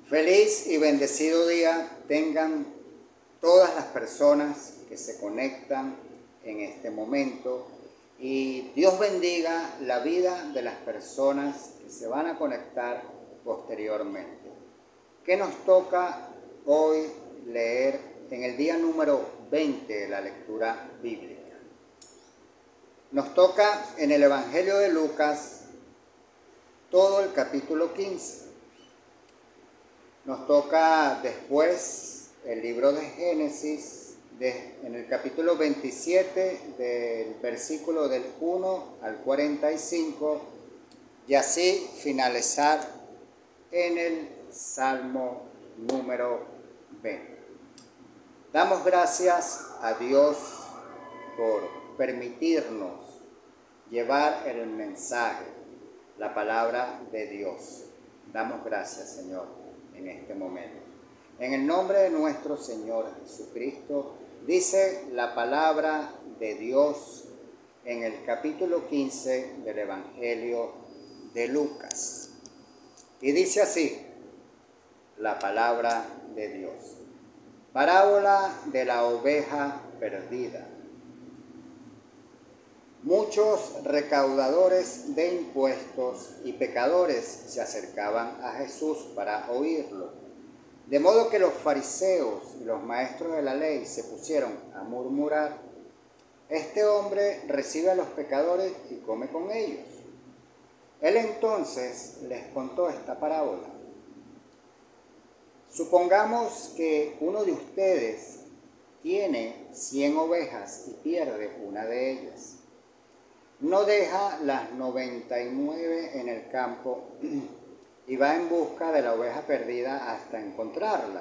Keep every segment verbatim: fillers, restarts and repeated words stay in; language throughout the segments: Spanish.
Feliz y bendecido día tengan todas las personas que se conectan en este momento y Dios bendiga la vida de las personas que se van a conectar posteriormente. ¿Qué nos toca hoy leer en el día número veinte de la lectura bíblica? Nos toca en el Evangelio de Lucas todo el capítulo quince. Nos toca después el libro de Génesis, de, en el capítulo veintisiete, del versículo del uno al cuarenta y cinco, y así finalizar en el Salmo número veinte. Damos gracias a Dios por permitirnos llevar el mensaje, la palabra de Dios. Damos gracias, Señor, en este momento. En el nombre de nuestro Señor Jesucristo, dice la palabra de Dios en el capítulo quince del Evangelio de Lucas. Y dice así la palabra de Dios. Parábola de la oveja perdida. Muchos recaudadores de impuestos y pecadores se acercaban a Jesús para oírlo, de modo que los fariseos y los maestros de la ley se pusieron a murmurar: este hombre recibe a los pecadores y come con ellos. Él entonces les contó esta parábola. Supongamos que uno de ustedes tiene cien ovejas y pierde una de ellas. No deja las noventa y nueve en el campo y va en busca de la oveja perdida hasta encontrarla.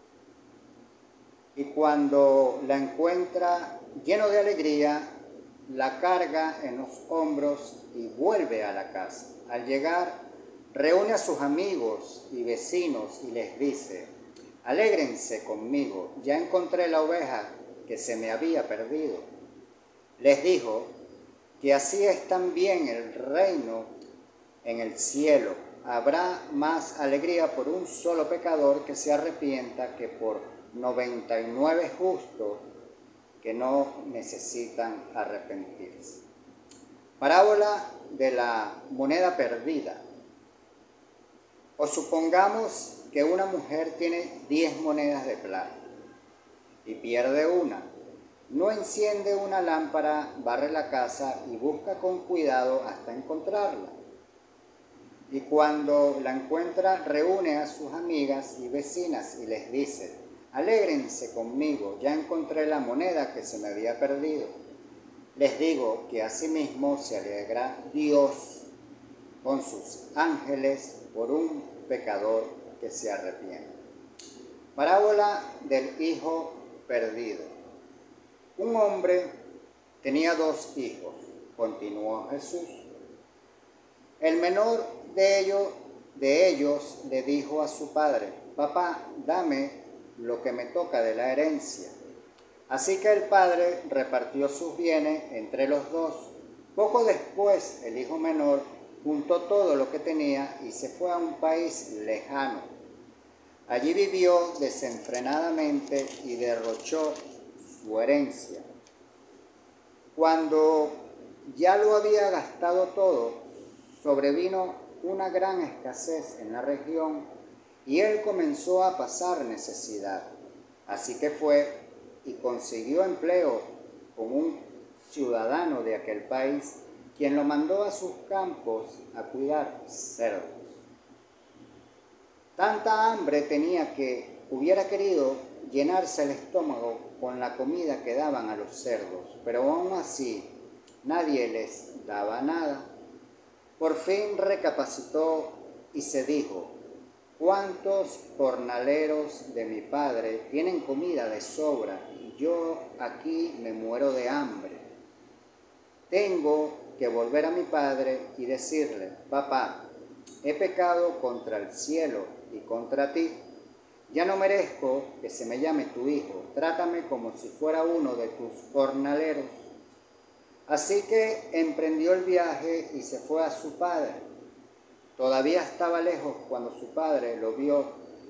Y cuando la encuentra, lleno de alegría, la carga en los hombros y vuelve a la casa. Al llegar, reúne a sus amigos y vecinos y les dice: alégrense conmigo, ya encontré la oveja que se me había perdido. Les dijo que así es también el reino en el cielo. Habrá más alegría por un solo pecador que se arrepienta que por noventa y nueve justos que no necesitan arrepentirse. Parábola de la moneda perdida. O supongamos que una mujer tiene diez monedas de plata y pierde una. No enciende una lámpara, barre la casa y busca con cuidado hasta encontrarla. Y cuando la encuentra, reúne a sus amigas y vecinas y les dice: alégrense conmigo, ya encontré la moneda que se me había perdido. Les digo que asimismo se alegra Dios con sus ángeles por un pecador que se arrepiente. Parábola del hijo perdido. Un hombre tenía dos hijos, continuó Jesús. El menor de ellos, de ellos le dijo a su padre: papá, dame lo que me toca de la herencia. Así que el padre repartió sus bienes entre los dos. Poco después, el hijo menor juntó todo lo que tenía y se fue a un país lejano. Allí vivió desenfrenadamente y derrochó su herencia. Cuando ya lo había gastado todo, sobrevino una gran escasez en la región y él comenzó a pasar necesidad. Así que fue y consiguió empleo con un ciudadano de aquel país, quien lo mandó a sus campos a cuidar cerdos. Tanta hambre tenía que hubiera querido llenarse el estómago con la comida que daban a los cerdos, pero aún así nadie les daba nada. Por fin recapacitó y se dijo: ¿cuántos jornaleros de mi padre tienen comida de sobra y yo aquí me muero de hambre? Tengo que volver a mi padre y decirle: papá, he pecado contra el cielo y contra ti. Ya no merezco que se me llame tu hijo, trátame como si fuera uno de tus jornaleros. Así que emprendió el viaje y se fue a su padre. Todavía estaba lejos cuando su padre lo vio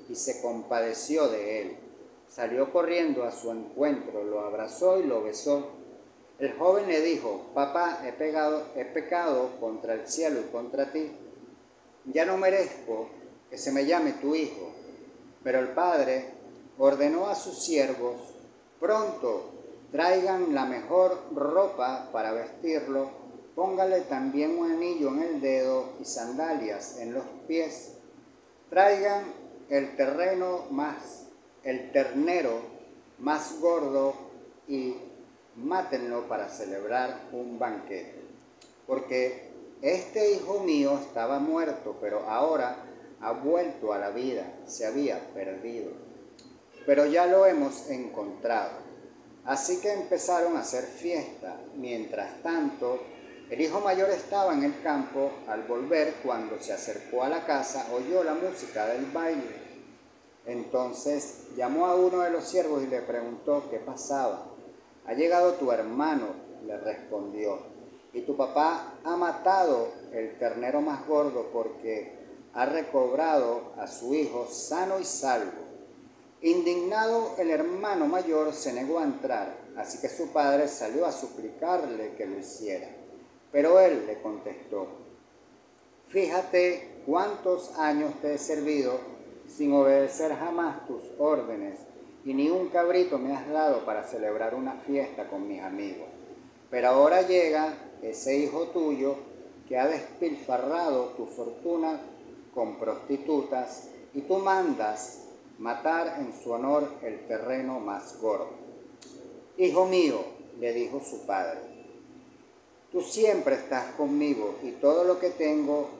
y se compadeció de él. Salió corriendo a su encuentro, lo abrazó y lo besó. El joven le dijo: papá, he pecado, he pecado contra el cielo y contra ti. Ya no merezco que se me llame tu hijo. Pero el padre ordenó a sus siervos: pronto, traigan la mejor ropa para vestirlo, póngale también un anillo en el dedo y sandalias en los pies. Traigan el terreno más, el ternero más gordo y mátenlo para celebrar un banquete. Porque este hijo mío estaba muerto, pero ahora ha vuelto a la vida, se había perdido, pero ya lo hemos encontrado. Así que empezaron a hacer fiesta. Mientras tanto, el hijo mayor estaba en el campo. Al volver, cuando se acercó a la casa, oyó la música del baile. Entonces llamó a uno de los siervos y le preguntó qué pasaba. Ha llegado tu hermano, le respondió, y tu papá ha matado el ternero más gordo porque ha recobrado a su hijo sano y salvo. Indignado, el hermano mayor se negó a entrar, así que su padre salió a suplicarle que lo hiciera. Pero él le contestó: fíjate cuántos años te he servido sin obedecer jamás tus órdenes, y ni un cabrito me has dado para celebrar una fiesta con mis amigos. Pero ahora llega ese hijo tuyo que ha despilfarrado tu fortuna con prostitutas, y tú mandas matar en su honor el terreno más gordo. Hijo mío, le dijo su padre, tú siempre estás conmigo y todo lo que tengo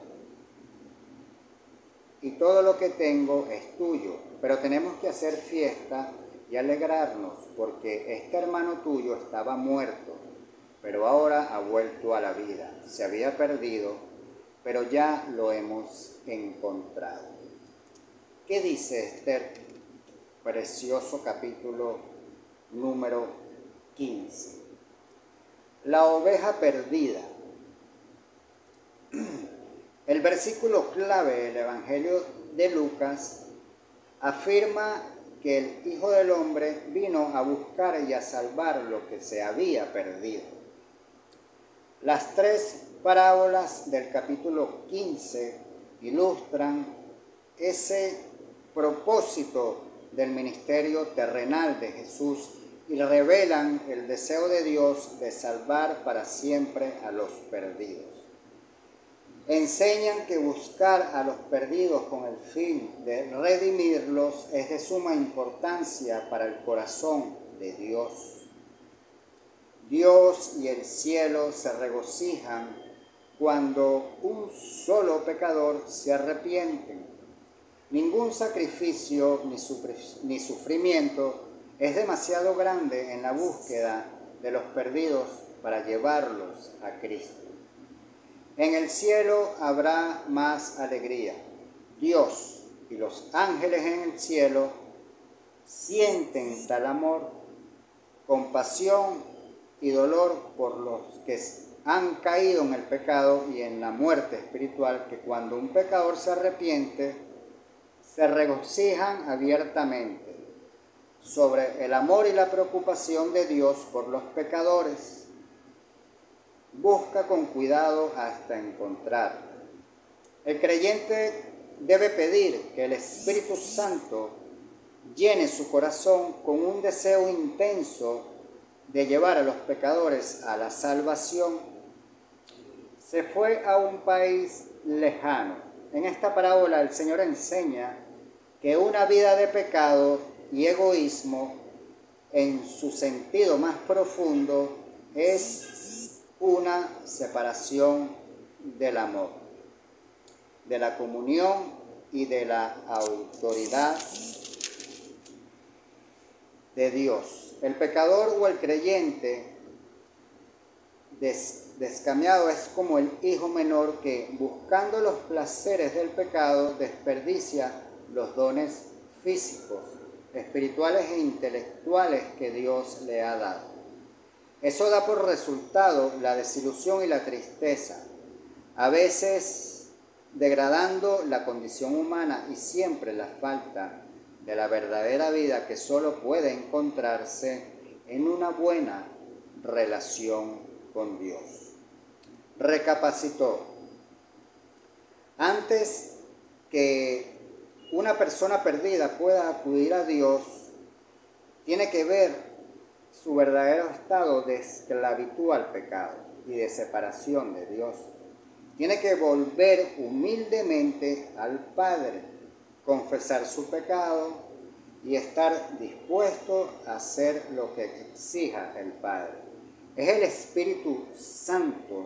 y todo lo que tengo es tuyo, pero tenemos que hacer fiesta y alegrarnos porque este hermano tuyo estaba muerto, pero ahora ha vuelto a la vida. Se había perdido, pero ya lo hemos encontrado. ¿Qué dice Esther? Precioso capítulo número quince. La oveja perdida. El versículo clave del Evangelio de Lucas afirma que el Hijo del Hombre vino a buscar y a salvar lo que se había perdido. Las tres parábolas del capítulo quince ilustran ese propósito del ministerio terrenal de Jesús y revelan el deseo de Dios de salvar para siempre a los perdidos. Enseñan que buscar a los perdidos con el fin de redimirlos es de suma importancia para el corazón de Dios. Dios y el cielo se regocijan cuando un solo pecador se arrepiente. Ningún sacrificio ni sufrimiento es demasiado grande en la búsqueda de los perdidos para llevarlos a Cristo. En el cielo habrá más alegría. Dios y los ángeles en el cielo sienten tal amor, compasión y dolor por los que han caído en el pecado y en la muerte espiritual, que cuando un pecador se arrepiente, se regocijan abiertamente sobre el amor y la preocupación de Dios por los pecadores. Busca con cuidado hasta encontrar. El creyente debe pedir que el Espíritu Santo llene su corazón con un deseo intenso de llevar a los pecadores a la salvación. Se fue a un país lejano. En esta parábola el Señor enseña que una vida de pecado y egoísmo, en su sentido más profundo, es una separación del amor, de la comunión y de la autoridad de Dios. El pecador o el creyente des, descamiado es como el hijo menor que, buscando los placeres del pecado, desperdicia los dones físicos, espirituales e intelectuales que Dios le ha dado. Eso da por resultado la desilusión y la tristeza. A veces degradando la condición humana y siempre la falta de la verdadera vida que solo puede encontrarse en una buena relación con Dios. Recapacitó. Antes que una persona perdida pueda acudir a Dios, tiene que ver su verdadero estado de esclavitud al pecado y de separación de Dios. Tiene que volver humildemente al Padre, confesar su pecado y estar dispuesto a hacer lo que exija el Padre. Es el Espíritu Santo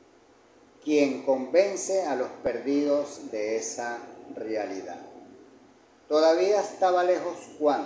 quien convence a los perdidos de esa realidad. Todavía estaba lejos Juan.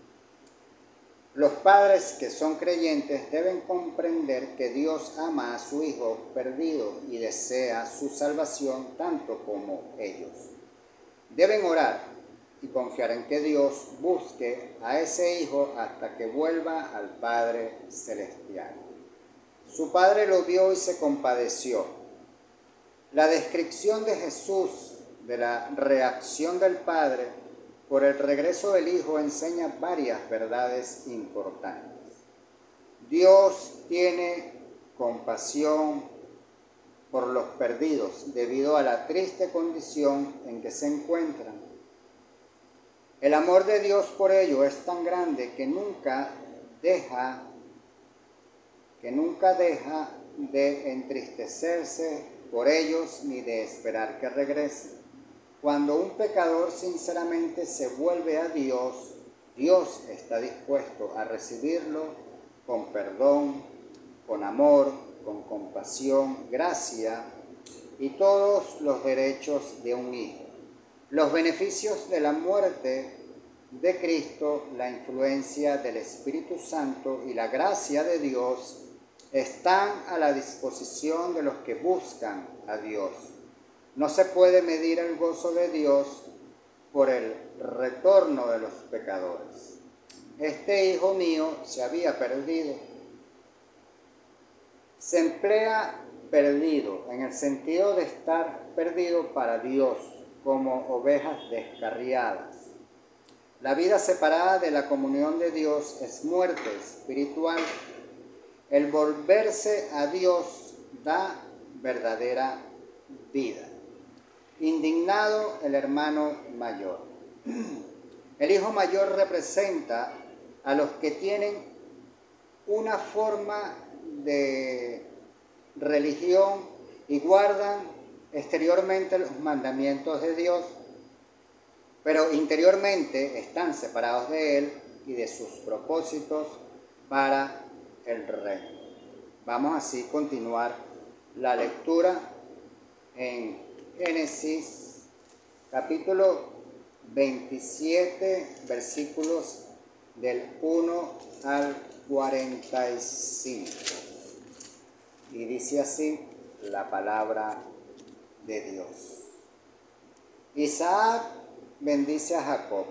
Los padres que son creyentes deben comprender que Dios ama a su hijo perdido y desea su salvación tanto como ellos. Deben orar y confiar en que Dios busque a ese hijo hasta que vuelva al Padre Celestial. Su padre lo vio y se compadeció. La descripción de Jesús de la reacción del Padre por el regreso del Hijo enseña varias verdades importantes. Dios tiene compasión por los perdidos debido a la triste condición en que se encuentran. El amor de Dios por ellos es tan grande que nunca deja, que nunca deja de entristecerse por ellos ni de esperar que regresen. Cuando un pecador sinceramente se vuelve a Dios, Dios está dispuesto a recibirlo con perdón, con amor, con compasión, gracia y todos los derechos de un hijo. Los beneficios de la muerte de Cristo, la influencia del Espíritu Santo y la gracia de Dios están a la disposición de los que buscan a Dios. No se puede medir el gozo de Dios por el retorno de los pecadores. Este hijo mío se había perdido. Se emplea perdido en el sentido de estar perdido para Dios, como ovejas descarriadas. La vida separada de la comunión de Dios es muerte espiritual. El volverse a Dios da verdadera vida. Indignado el hermano mayor. El hijo mayor representa a los que tienen una forma de religión y guardan exteriormente los mandamientos de Dios, pero interiormente están separados de Él y de sus propósitos para el reino. Vamos así a continuar la lectura en Génesis capítulo veintisiete, versículos del uno al cuarenta y cinco. Y dice así la palabra de Dios. Isaac bendice a Jacob.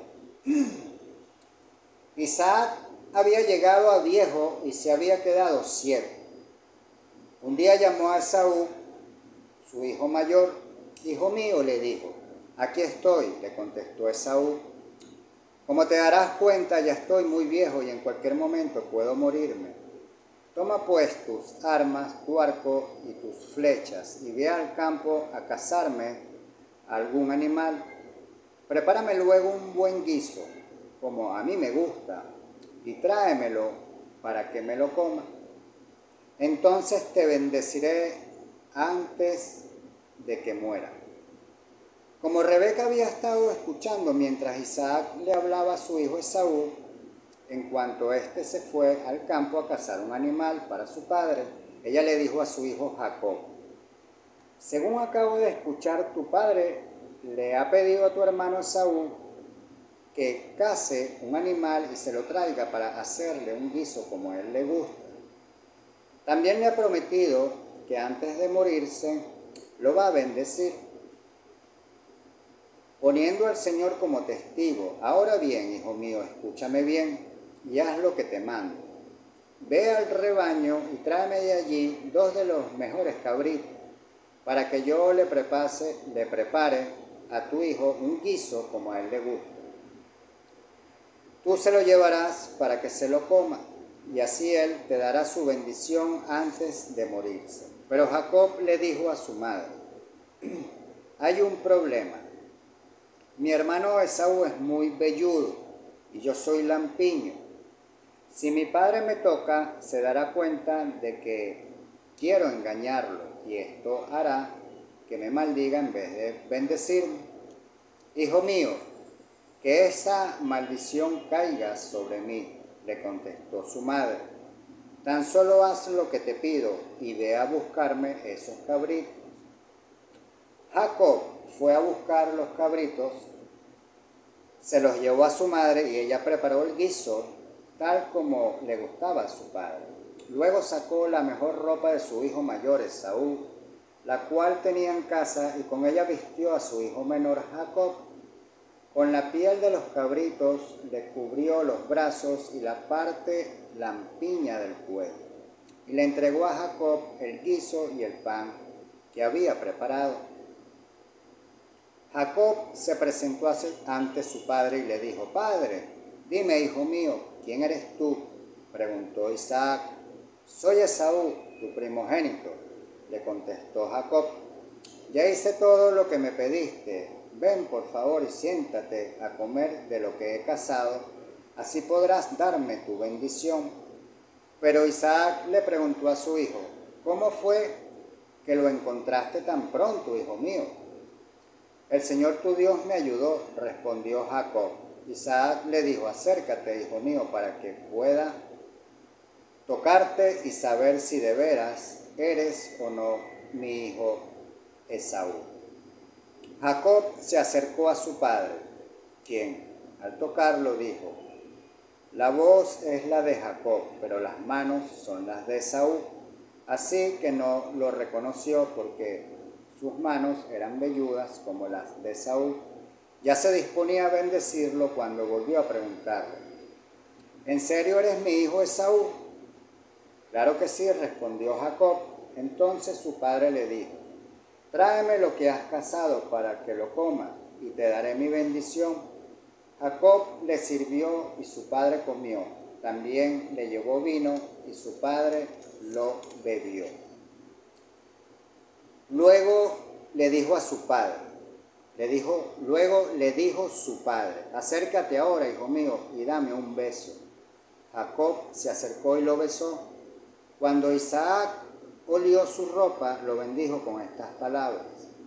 Isaac había llegado a viejo y se había quedado ciego. Un día llamó a Esaú, su hijo mayor. Hijo mío, le dijo. Aquí estoy, le contestó Esaú. Como te darás cuenta, ya estoy muy viejo y en cualquier momento puedo morirme. Toma pues tus armas, tu arco y tus flechas y ve al campo a cazarme algún animal. Prepárame luego un buen guiso, como a mí me gusta, y tráemelo para que me lo coma. Entonces te bendeciré antes de que muera. Como Rebeca había estado escuchando mientras Isaac le hablaba a su hijo Esaú, en cuanto éste se fue al campo a cazar un animal para su padre, ella le dijo a su hijo Jacob: según acabo de escuchar, tu padre le ha pedido a tu hermano Esaú que case un animal y se lo traiga para hacerle un guiso como a él le gusta. También le ha prometido que antes de morirse lo va a bendecir, poniendo al Señor como testigo. Ahora bien, hijo mío, escúchame bien y haz lo que te mando. Ve al rebaño y tráeme de allí dos de los mejores cabritos para que yo le prepare, le prepare a tu hijo un guiso como a él le gusta. Tú se lo llevarás para que se lo coma, y así él te dará su bendición antes de morirse. Pero Jacob le dijo a su madre: hay un problema. Mi hermano Esaú es muy velludo y yo soy lampiño. Si mi padre me toca, se dará cuenta de que quiero engañarlo, y esto hará que me maldiga en vez de bendecirme. Hijo mío, que esa maldición caiga sobre mí, le contestó su madre. Tan solo haz lo que te pido y ve a buscarme esos cabritos. Jacob fue a buscar los cabritos, se los llevó a su madre y ella preparó el guiso tal como le gustaba a su padre. Luego sacó la mejor ropa de su hijo mayor Esaú, la cual tenía en casa, y con ella vistió a su hijo menor Jacob. Con la piel de los cabritos le cubrió los brazos y la parte lampiña del cuello, y le entregó a Jacob el guiso y el pan que había preparado. Jacob se presentó ante su padre y le dijo: Padre. Dime, hijo mío, ¿quién eres tú? Preguntó Isaac. Soy Esaú, tu primogénito, le contestó Jacob. Ya hice todo lo que me pediste. Ven, por favor, y siéntate a comer de lo que he cazado, así podrás darme tu bendición. Pero Isaac le preguntó a su hijo: ¿cómo fue que lo encontraste tan pronto, hijo mío? El Señor tu Dios me ayudó, respondió Jacob. Isaac le dijo: acércate, hijo mío, para que pueda tocarte y saber si de veras eres o no mi hijo Esaú. Jacob se acercó a su padre, quien, al tocarlo, dijo: la voz es la de Jacob, pero las manos son las de Esaú. Así que no lo reconoció porque sus manos eran velludas como las de Esaú. Ya se disponía a bendecirlo cuando volvió a preguntarle: ¿en serio eres mi hijo Esaú? Claro que sí, respondió Jacob. Entonces su padre le dijo: tráeme lo que has cazado para que lo coma, y te daré mi bendición. Jacob le sirvió y su padre comió. También le llevó vino y su padre lo bebió. Luego le dijo a su padre, le dijo, luego le dijo su padre: acércate ahora, hijo mío, y dame un beso. Jacob se acercó y lo besó. Cuando Isaac olió su ropa, lo bendijo con estas palabras: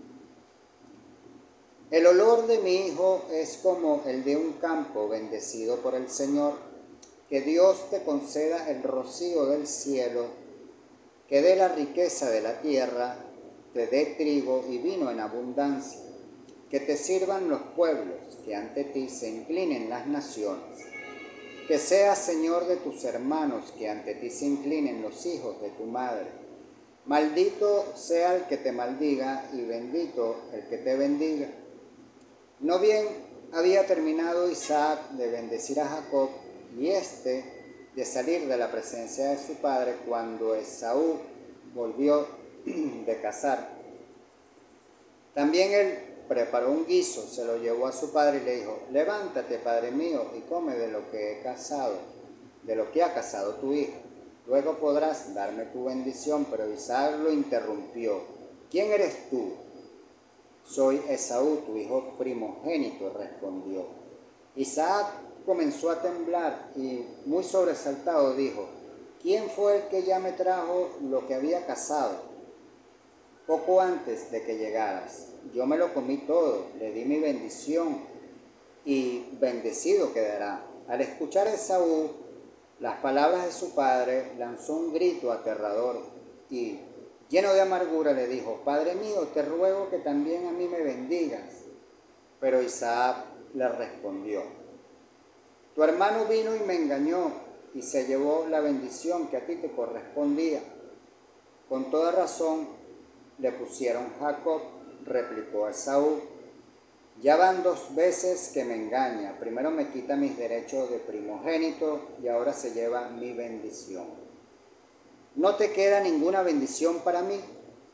el olor de mi hijo es como el de un campo bendecido por el Señor. Que Dios te conceda el rocío del cielo, que dé la riqueza de la tierra, te dé trigo y vino en abundancia, que te sirvan los pueblos, que ante ti se inclinen las naciones. Que seas Señor de tus hermanos, que ante ti se inclinen los hijos de tu madre. Maldito sea el que te maldiga y bendito el que te bendiga. No bien había terminado Isaac de bendecir a Jacob y éste de salir de la presencia de su padre, cuando Esaú volvió de cazar. También él preparó un guiso, se lo llevó a su padre y le dijo: levántate, padre mío, y come de lo que he cazado, de lo que ha cazado tu hijo. Luego podrás darme tu bendición. Pero Isaac lo interrumpió: ¿quién eres tú? Soy Esaú, tu hijo primogénito, respondió. Isaac comenzó a temblar y, muy sobresaltado, dijo: ¿quién fue el que ya me trajo lo que había cazado? Poco antes de que llegaras, yo me lo comí todo, le di mi bendición y bendecido quedará. Al escuchar Esaú las palabras de su padre, lanzó un grito aterrador y, lleno de amargura, le dijo: Padre mío, te ruego que también a mí me bendigas. Pero Isaac le respondió: tu hermano vino y me engañó y se llevó la bendición que a ti te correspondía. Con toda razón le pusieron Jacob, replicó Esaú. Ya van dos veces que me engaña. Primero me quita mis derechos de primogénito y ahora se lleva mi bendición. ¿No te queda ninguna bendición para mí?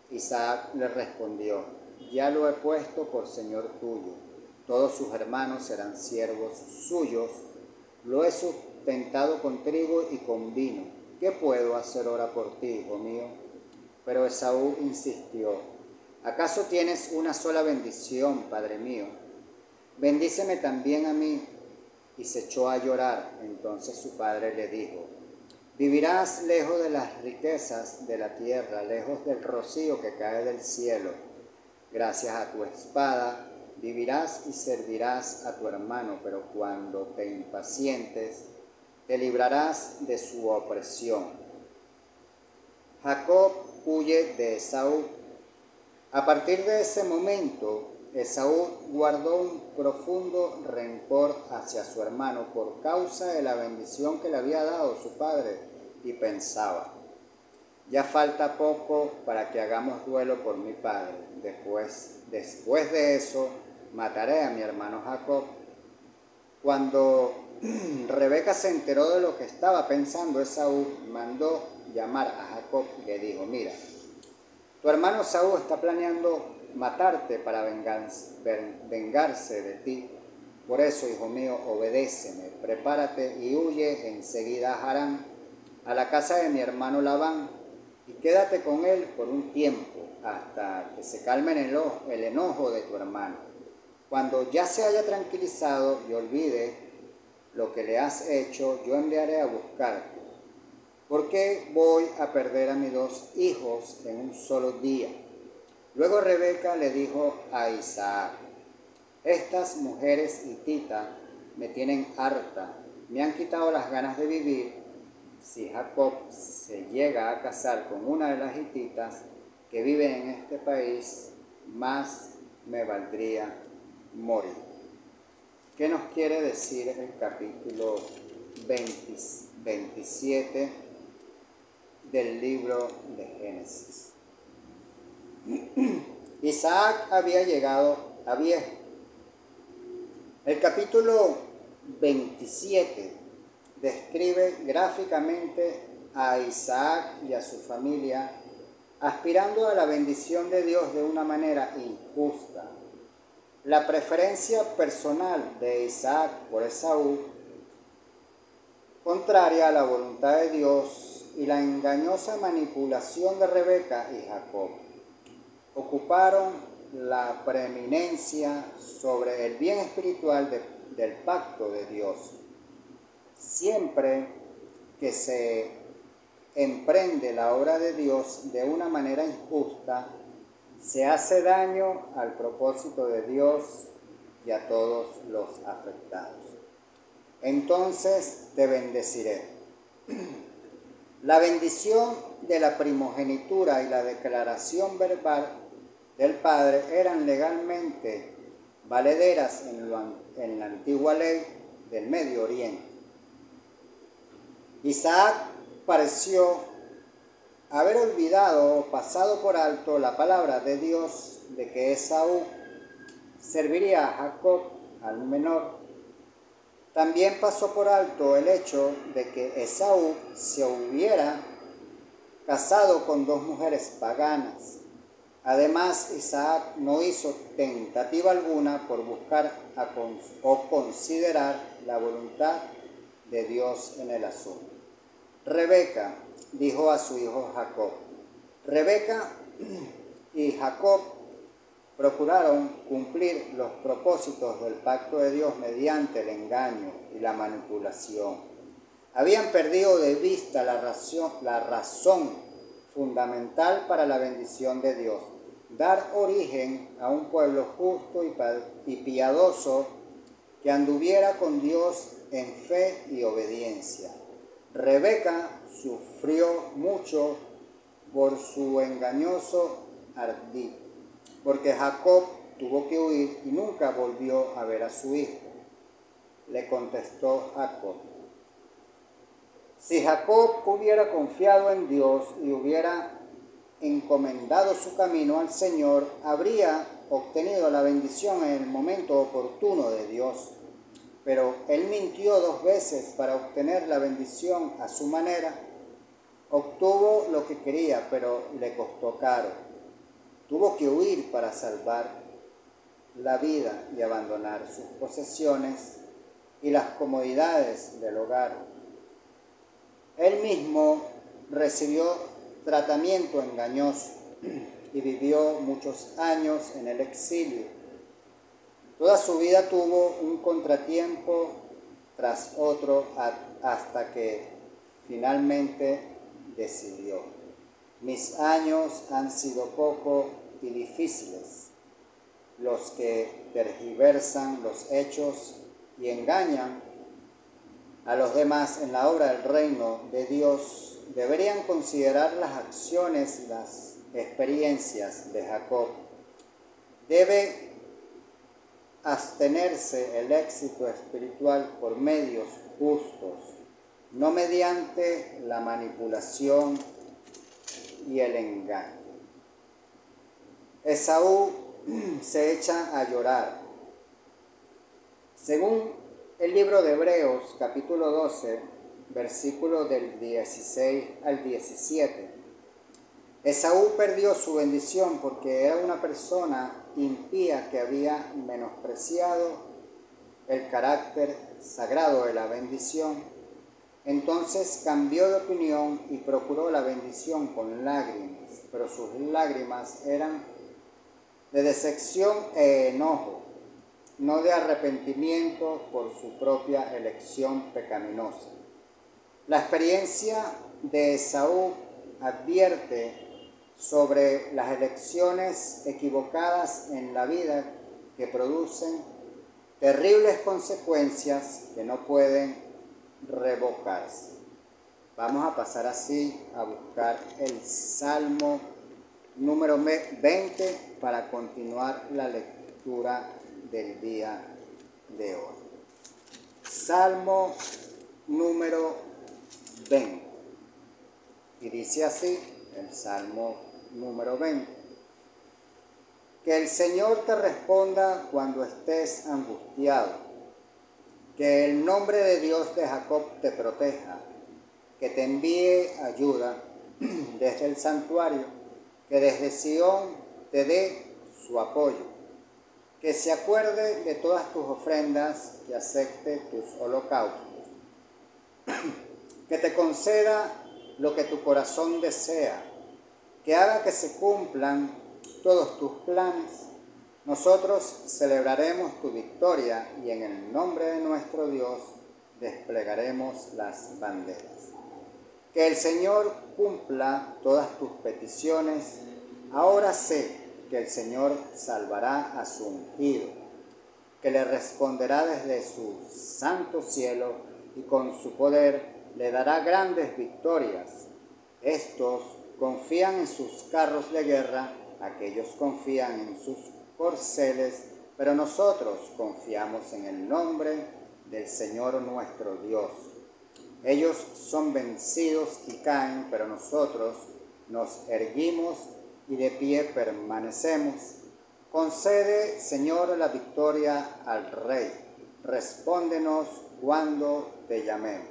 Isaac le respondió: ya lo he puesto por señor tuyo, todos sus hermanos serán siervos suyos, lo he sustentado con trigo y con vino. ¿Qué puedo hacer ahora por ti, hijo mío? Pero Esaú insistió: ¿acaso tienes una sola bendición, padre mío? Bendíceme también a mí. Y se echó a llorar. Entonces su padre le dijo: vivirás lejos de las riquezas de la tierra, lejos del rocío que cae del cielo. Gracias a tu espada vivirás y servirás a tu hermano, pero cuando te impacientes, te librarás de su opresión. Jacob huye de Esaú. A partir de ese momento, Esaú guardó un profundo rencor hacia su hermano por causa de la bendición que le había dado su padre, y pensaba: ya falta poco para que hagamos duelo por mi padre. Después, después de eso, mataré a mi hermano Jacob. Cuando Rebeca se enteró de lo que estaba pensando Esaú, mandó llamar a Jacob y le dijo: mira, tu hermano Esaú está planeando matarte para vengarse de ti. Por eso, hijo mío, obedéceme, prepárate y huye enseguida a Harán, a la casa de mi hermano Labán, y quédate con él por un tiempo, hasta que se calme el enojo de tu hermano. Cuando ya se haya tranquilizado y olvide lo que le has hecho, yo enviaré a buscarte. ¿Por qué voy a perder a mis dos hijos en un solo día? Luego Rebeca le dijo a Isaac: estas mujeres hititas me tienen harta, me han quitado las ganas de vivir. Si Jacob se llega a casar con una de las hititas que viven en este país, más me valdría morir. ¿Qué nos quiere decir el capítulo veintisiete del libro de Génesis? Isaac había llegado a viejo. El capítulo veintisiete describe gráficamente a Isaac y a su familia aspirando a la bendición de Dios de una manera injusta. La preferencia personal de Isaac por Esaú, contraria a la voluntad de Dios, y la engañosa manipulación de Rebeca y Jacob, ocuparon la preeminencia sobre el bien espiritual de, del pacto de Dios. Siempre que se emprende la obra de Dios de una manera injusta, se hace daño al propósito de Dios y a todos los afectados. Entonces te bendeciré. La bendición de la primogenitura y la declaración verbal del Padre eran legalmente valederas en, lo, en la antigua ley del Medio Oriente. Isaac pareció haber olvidado o pasado por alto la palabra de Dios de que Esaú serviría a Jacob, al menor. También pasó por alto el hecho de que Esaú se hubiera casado con dos mujeres paganas. Además, Isaac no hizo tentativa alguna por buscar a con, o considerar la voluntad de Dios en el asunto. Rebeca dijo a su hijo Jacob. Rebeca y Jacob procuraron cumplir los propósitos del pacto de Dios mediante el engaño y la manipulación. Habían perdido de vista la razón, la razón fundamental para la bendición de Dios: dar origen a un pueblo justo y piadoso que anduviera con Dios en fe y obediencia. Rebeca sufrió mucho por su engañoso ardid, porque Jacob tuvo que huir y nunca volvió a ver a su hijo. Le contestó Jacob: si Jacob hubiera confiado en Dios y hubiera encomendado su camino al Señor, habría obtenido la bendición en el momento oportuno de Dios. Pero él mintió dos veces para obtener la bendición a su manera. Obtuvo lo que quería, pero le costó caro. tuvo que huir para salvar la vida y abandonar sus posesiones y las comodidades del hogar. Él mismo recibió tratamiento engañoso y vivió muchos años en el exilio. Toda su vida tuvo un contratiempo tras otro hasta que finalmente decidió: mis años han sido poco y difíciles. Los que tergiversan los hechos y engañan a los demás en la obra del reino de Dios deberían considerar las acciones y las experiencias de Jacob. Debe abstenerse el éxito espiritual por medios justos, no mediante la manipulación y el engaño. Esaú se echa a llorar. Según el libro de Hebreos, capítulo doce, versículos del dieciséis al diecisiete, Esaú perdió su bendición porque era una persona impía que había menospreciado el carácter sagrado de la bendición. Entonces cambió de opinión y procuró la bendición con lágrimas, pero sus lágrimas eran de decepción e enojo, no de arrepentimiento por su propia elección pecaminosa. La experiencia de Esaú advierte sobre las elecciones equivocadas en la vida que producen terribles consecuencias que no pueden revocarse. Vamos a pasar así a buscar el Salmo número veinte para continuar la lectura del día de hoy. Salmo número veinte. Y dice así el Salmo número veinte. Que el Señor te responda cuando estés angustiado. Que el nombre de Dios de Jacob te proteja. Que te envíe ayuda desde el santuario. Que desde Sión te dé su apoyo. Que se acuerde de todas tus ofrendas y acepte tus holocaustos. Que te conceda lo que tu corazón desea. Que haga que se cumplan todos tus planes. Nosotros celebraremos tu victoria y en el nombre de nuestro Dios desplegaremos las banderas. Que el Señor cumpla todas tus peticiones. Ahora sé que el Señor salvará a su ungido, que le responderá desde su santo cielo y con su poder le dará grandes victorias. Estos confían en sus carros de guerra, aquellos confían en sus corceles, pero nosotros confiamos en el nombre del Señor nuestro Dios. Ellos son vencidos y caen, pero nosotros nos erguimos y de pie permanecemos. Concede, Señor, la victoria al Rey. Respóndenos cuando te llamemos.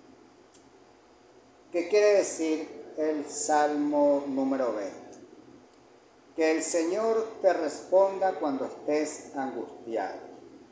¿Qué quiere decir el Salmo número veinte? Que el Señor te responda cuando estés angustiado.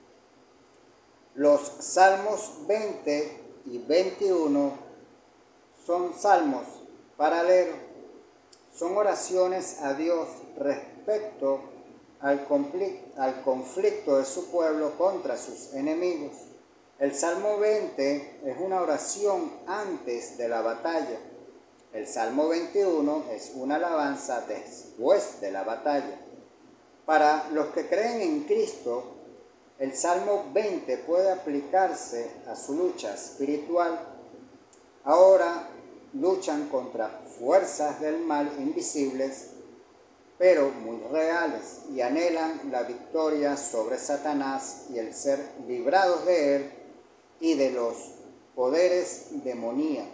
Los Salmos veinte y veintiuno son salmos paralelos, son oraciones a Dios respecto al conflicto, al conflicto de su pueblo contra sus enemigos. El Salmo veinte es una oración antes de la batalla. El Salmo veintiuno es una alabanza después de la batalla. Para los que creen en Cristo, el Salmo veinte puede aplicarse a su lucha espiritual. Ahora luchan contra fuerzas del mal invisibles, pero muy reales, y anhelan la victoria sobre Satanás y el ser librados de él y de los poderes demoníacos.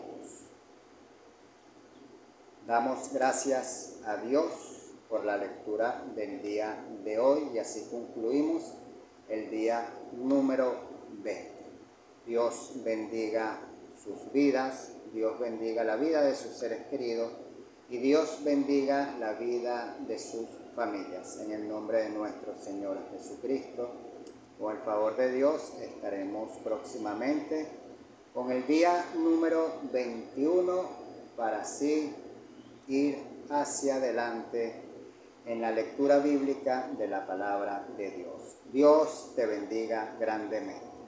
Damos gracias a Dios por la lectura del día de hoy y así concluimos el día número veinte. Dios bendiga sus vidas, Dios bendiga la vida de sus seres queridos y Dios bendiga la vida de sus familias. En el nombre de nuestro Señor Jesucristo, con el favor de Dios, estaremos próximamente con el día número veintiuno para así ir hacia adelante en la lectura bíblica de la palabra de Dios. Dios te bendiga grandemente.